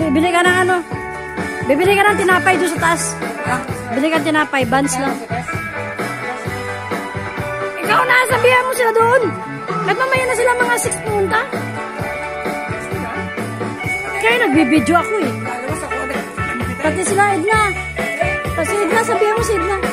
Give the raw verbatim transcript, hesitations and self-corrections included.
bili ka ng ano. Bibili ka ng tinapay doon sa taas. Bili ka ng tinapay, buns lang. Ikaw na, sabihan mo sila doon. At mamaya na sila mga six punta. Kaya nagbibidyo ako eh. Pati sila Edna. Pati Edna, sabihan mo si Edna.